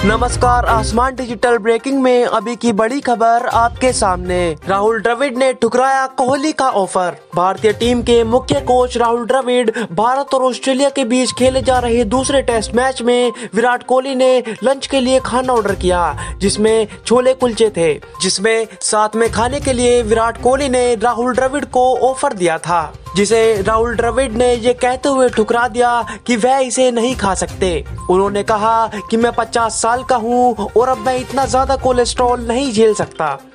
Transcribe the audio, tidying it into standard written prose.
नमस्कार, आसमान digital breaking में अभी की बड़ी खबर आपके सामने। राहुल द्रविड़ ने ठुकराया कोहली का ऑफर। भारतीय टीम के मुख्य कोच राहुल द्रविड़ भारत और ऑस्ट्रेलिया के बीच खेले जा रहे दूसरे टेस्ट मैच में विराट कोहली ने लंच के लिए खाना ऑर्डर किया, जिसमें छोले कुलचे थे, जिसमें साथ में खाने के लिए विराट कोहली ने राहुल द्रविड़ को ऑफर दिया था, जिसे राहुल द्रविड़ ने ये कहते हुए ठुकरा दिया कि वह इसे नहीं खा सकते। उन्होंने कहा कि मैं 50 साल का हूँ और अब मैं इतना ज्यादा कोलेस्ट्रॉल नहीं झेल सकता।